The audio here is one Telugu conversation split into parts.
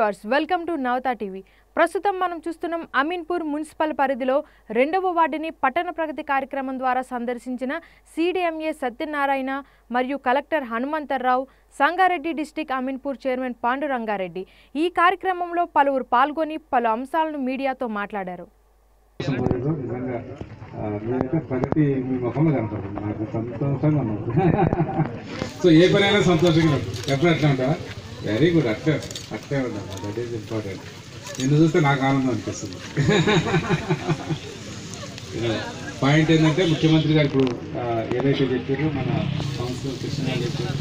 Viewers welcome to Navata TV. ప్రస్తుతం మనం చూస్తున్నాం అమీన్పూర్ మున్సిపల్ పరిధిలో 2వ వార్డుని పట్టణ ప్రగతి కార్యక్రమం ద్వారా సందర్శించిన సిడిఎంఏ సత్యనారాయణ మరియు collector Hanumantharao, Sangareddy district Ameenpur chairman Pandurangareddy. ఈ కార్యక్రమంలో పలువురు పాల్గొని పలు అంశాలను మీడియాతో మాట్లాడారు. ప్రగతి మీ ముఖంలో కనపడుతుంది, నాకు సంతోషంగా ఉన్నది. సో ఏ పనైనా సంతోషంగా ఎప్పుడు అట్లా ఉంటా, వెరీ గుడ్, అట్టే ఉండాలి, దట్ ఈస్ ఇంపార్టెంట్. నిన్ను చూస్తే నాకు ఆనందం అనిపిస్తుంది. పాయింట్ ఏంటంటే ముఖ్యమంత్రి గారు ఇప్పుడు ఏదైతే చెప్పారో మన కౌన్సిలర్ కృష్ణ గారు చెప్పారు,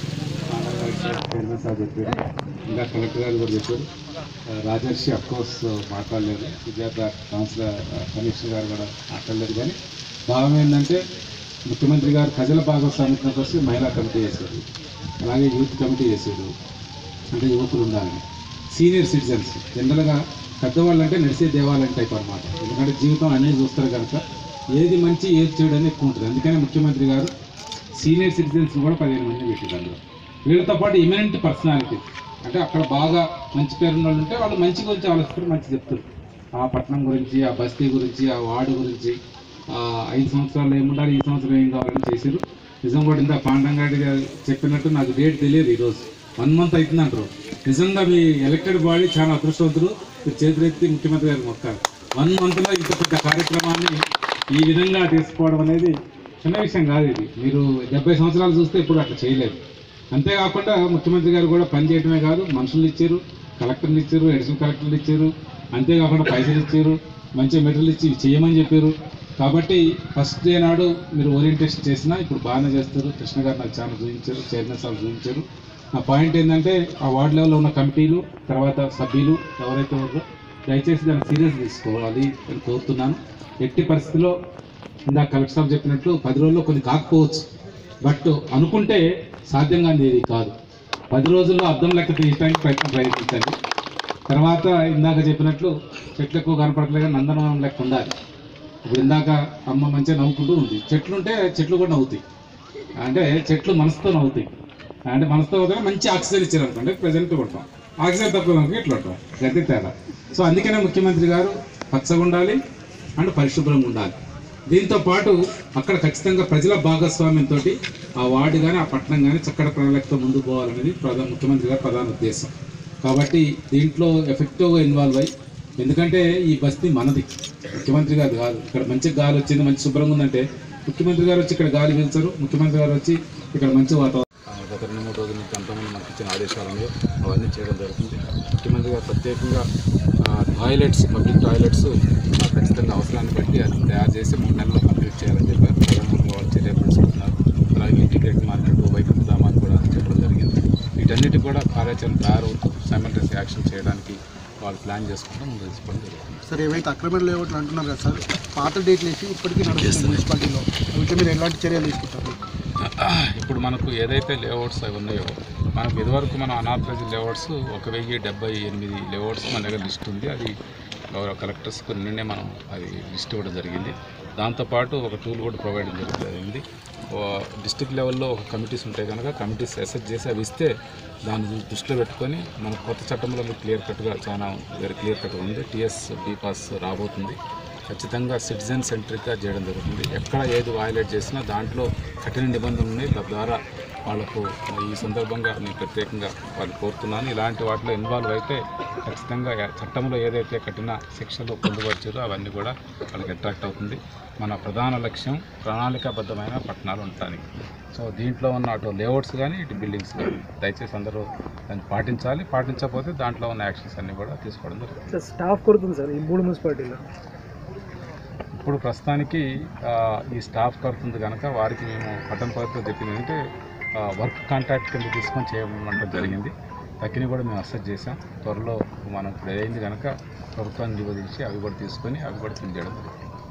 చైర్మన్ సార్ చెప్పారు, ఇంకా కలెక్టర్ గారు కూడా చెప్పారు, రాజర్షి అఫ్కోర్స్ మాట్లాడలేదు, సుజాత కౌన్సిలర్ కమిషనర్ గారు కూడా మాట్లాడలేదు. కానీ భావం ఏంటంటే ముఖ్యమంత్రి గారు ప్రజల భాగస్వామ్యం కోసం మహిళా కమిటీ చేశారు, అలాగే యూత్ కమిటీ చేశారు, అంటే యువకులు ఉండాలని. సీనియర్ సిటిజన్స్ జనరల్గా పెద్దవాళ్ళు అంటే నడిచే దేవాలయం టైప్ అనమాట, ఎందుకంటే జీవితం అనేది చూస్తారు కనుక ఏది మంచి ఏది చెడు అనేది ఎక్కువ ఉంటుంది. అందుకని ముఖ్యమంత్రి గారు సీనియర్ సిటిజన్స్ కూడా 15 మంది పెట్టారు. అందులో వీళ్ళతో పాటు ఇమినెంట్ పర్సనాలిటీ, అంటే అక్కడ బాగా మంచి పేరున్న వాళ్ళు ఉంటే వాళ్ళు మంచి గురించి ఆలోచిస్తారు, మంచి చెప్తారు, ఆ పట్టణం గురించి, ఆ బస్తీ గురించి, ఆ వార్డు గురించి, 5 సంవత్సరాలు ఏముండాలి, ఈ సంవత్సరం ఏం కావాలని చేశారు. నిజం కూడా ఇంత పాండంగాడి గారు చెప్పినట్టు నాకు డేట్ తెలియదు, ఈరోజు 1 మంత్ అవుతుంది అంటారు. నిజంగా మీ ఎలక్టెడ్ బాడీ చాలా అదృష్టవంతులు, మీరు చేతులెత్తి ముఖ్యమంత్రి గారు మొక్కారు. 1 మంత్లో ఇంత పెద్ద కార్యక్రమాన్ని ఈ విధంగా తీసుకోవడం అనేది చిన్న విషయం కాదు. ఇది మీరు 70 సంవత్సరాలు చూస్తే ఇప్పుడు అట్లా చేయలేదు. అంతేకాకుండా ముఖ్యమంత్రి గారు కూడా పని చేయడమే కాదు, మనుషులు ఇచ్చారు, కలెక్టర్లు ఇచ్చారు, అడిషనల్ కలెక్టర్లు ఇచ్చారు, అంతేకాకుండా పైసలు ఇచ్చారు, మంచి మెటీరియల్ ఇచ్చి చేయమని చెప్పారు. కాబట్టి ఫస్ట్ డే నాడు మీరు ఓరియంటేషన్ చేసినా ఇప్పుడు బాగానే చేస్తారు. కృష్ణ గారు నాకు చాలా చూపించారు, చైర్మన్ సార్ చూపించారు. నా పాయింట్ ఏంటంటే ఆ వార్డు లెవెల్లో ఉన్న కమిటీలు, తర్వాత సభ్యులు ఎవరైతే ఉన్నారో దయచేసి దాన్ని సీరియస్ తీసుకోవాలి అని కోరుతున్నాను. ఎట్టి పరిస్థితిలో ఇందాక కలెక్టర్ సార్ చెప్పినట్లు 10 రోజుల్లో కొన్ని కాకపోవచ్చు, బట్ అనుకుంటే సాధ్యంగా ఏది కాదు. 10 రోజుల్లో అర్థం లెక్క తీయడానికి ప్రయత్నించండి. తర్వాత ఇందాక చెప్పినట్లు చెట్లు ఎక్కువ కనపడట్లేదు, నందనవనం లెక్క ఉండాలి. ఇప్పుడు ఇందాక అమ్మ మంచిగా నవ్వుకుంటూ ఉంది, చెట్లు ఉంటే చెట్లు కూడా నవ్వుతాయి, అంటే చెట్లు మనసుతో నవ్వుతాయి, అంటే మనసుతో అవుతాయి. మంచి ఆక్సిజన్ ఇచ్చారు అనుకోండి ప్రజెంట్ ఉంటాం, ఆక్సిజన్ తక్కువ అనుకో ఇట్లా ఉంటాం, గట్టి తేడా. సో అందుకనే ముఖ్యమంత్రి గారు పచ్చగా ఉండాలి అండ్ పరిశుభ్రంగా ఉండాలి. దీంతో పాటు అక్కడ ఖచ్చితంగా ప్రజల భాగస్వామ్యంతో ఆ వార్డు కానీ ఆ పట్టణం కానీ చక్కటి ప్రణాళికతో ముందుకు పోవాలనేది ముఖ్యమంత్రి గారి ప్రధాన ఉద్దేశం. కాబట్టి దీంట్లో ఎఫెక్టివ్గా ఇన్వాల్వ్ అయ్యి, ఎందుకంటే ఈ బస్తీ మనది, ముఖ్యమంత్రి గారు కాదు. ఇక్కడ మంచి గాలి వచ్చింది, మంచి శుభ్రంగా ఉందంటే ముఖ్యమంత్రి గారు వచ్చి ఇక్కడ గాలి పీల్చరు, ముఖ్యమంత్రి గారు వచ్చి ఇక్కడ మంచి వాతావరణం. గత 2-3 రోజుల నుంచి అంతమంది మనకి ఇచ్చిన ఆదేశాలను అవన్నీ చేయడం జరుగుతుంది. ముఖ్యమంత్రి గారు ప్రత్యేకంగా టాయిలెట్స్, పబ్లిక్ టాయిలెట్స్ ఖచ్చితంగా అవసరాన్ని బట్టి అది తయారు చేసి 3 నెలల్లో కంప్లీట్ చేయాలని చెప్పారు. ప్రధానంగా వాళ్ళు చర్యలు తీసుకుంటున్నారు. అలాగే ఇంటిగ్రేట్ మార్కెట్, వైకుంఠ ధామాన్ని కూడా చెప్పడం జరిగింది. వీటన్నిటి కూడా కార్యాచరణ తయారవుతూ సైమల్టేనియస్ యాక్షన్ చేయడానికి వాళ్ళు ప్లాన్ చేసుకుంటాం, ముందు తీసుకోవడం జరుగుతుంది. సార్ ఏవైతే అక్రమ లేఅవుట్లు అంటున్నారు కదా సార్, పాత డేట్లు వేసి ఇప్పటికీ నడుస్తుంది మున్సిపాలిటీలో, వీటి మీరు ఎలాంటి చర్యలు తీసుకుంటారు? ఇప్పుడు మనకు ఏదైతే లేఅవుట్స్ అవి ఉన్నాయో, మనకు ఇదివరకు మనం అనాథరైజ్డ్ లేఅవుట్స్ 1078 లేఅవుట్స్ మన దగ్గర లిస్ట్ ఉంది. అది కలెక్టర్స్కు నిన్నే మనం అది లిస్ట్ ఇవ్వడం జరిగింది. దాంతోపాటు ఒక టూల్ కూడా ప్రొవైడ్ జరిగింది. డిస్ట్రిక్ట్ లెవెల్లో ఒక కమిటీస్ ఉంటాయి కనుక కమిటీస్ అసెస్ చేసి అవి ఇస్తే దాన్ని దృష్టిలో పెట్టుకొని మన కొత్త చట్టంలో క్లియర్ కట్గా చాలా వెరీ క్లియర్ కట్గా ఉంది. టీఎస్ బీ పాస్ రాబోతుంది. ఖచ్చితంగా సిటిజన్ సెంట్రిక్గా చేయడం జరుగుతుంది. ఎక్కడ ఏది వయలేట్ చేసినా దాంట్లో కఠిన నిబంధనలు ఉన్నాయి. తద్వారా వాళ్లకు ఈ సందర్భంగా నేను ప్రత్యేకంగా వాళ్ళు కోరుతున్నాను. ఇలాంటి వాటిలో ఇన్వాల్వ్ అయితే ఖచ్చితంగా చట్టంలో ఏదైతే కఠిన శిక్షలు పొందుపరిచారో అవన్నీ కూడా వాళ్ళకి అట్రాక్ట్ అవుతుంది. మన ప్రధాన లక్ష్యం ప్రణాళికాబద్ధమైన పట్టణాలు ఉండటానికి. సో దీంట్లో ఉన్న అటు లేఅవుట్స్ కానీ ఇటు బిల్డింగ్స్ కానీ దయచేసి అందరూ దాన్ని పాటించాలి. పాటించకపోతే దాంట్లో ఉన్న యాక్షన్స్ అన్నీ కూడా తీసుకోవడం జరుగుతుంది. స్టాఫ్ కొడుతుంది సార్ ఈ 3 మున్సిపాలిటీలో. ఇప్పుడు ప్రస్తుతానికి ఈ స్టాఫ్ కొడుతుంది కనుక వారికి మేము పట్టణ ప్రభుత్వం చెప్పింది ఏంటంటే వర్క్ కాంట్రాక్ట్ కింద తీసుకొని చేయమంటం జరిగింది. తక్కిని కూడా మేము అసెస్ చేసాం. త్వరలో మనం ఇప్పుడు అయింది కనుక ప్రభుత్వాన్ని నివేదించి అవి కూడా తీసుకొని అవి కూడా ఫిల్ చేయడం జరుగుతుంది.